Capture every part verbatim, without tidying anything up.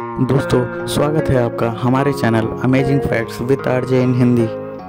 दोस्तों, स्वागत है आपका हमारे channel amazing facts with RJ in Hindi.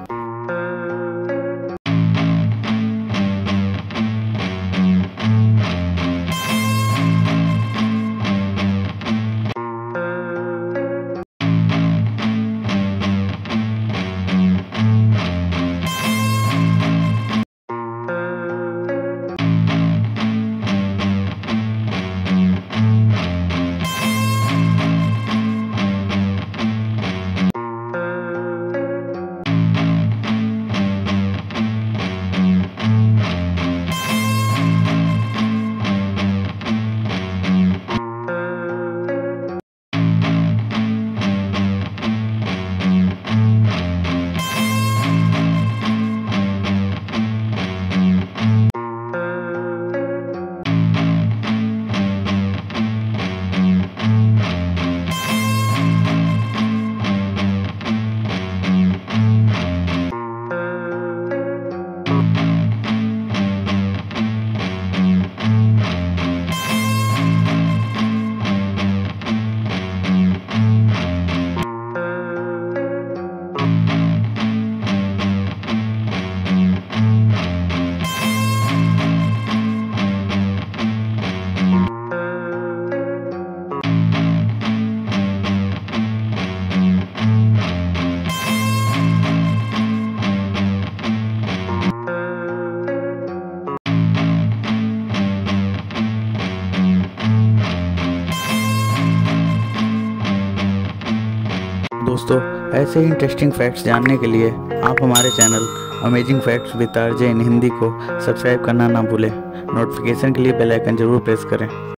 दोस्तों, ऐसे ही इंटरेस्टिंग फैक्ट्स जानने के लिए आप हमारे channel amazing facts with RJ in Hindi को सब्सक्राइब करना ना भूलें। नोटिफिकेशन के लिए बेल आइकन जरूर प्रेस करें।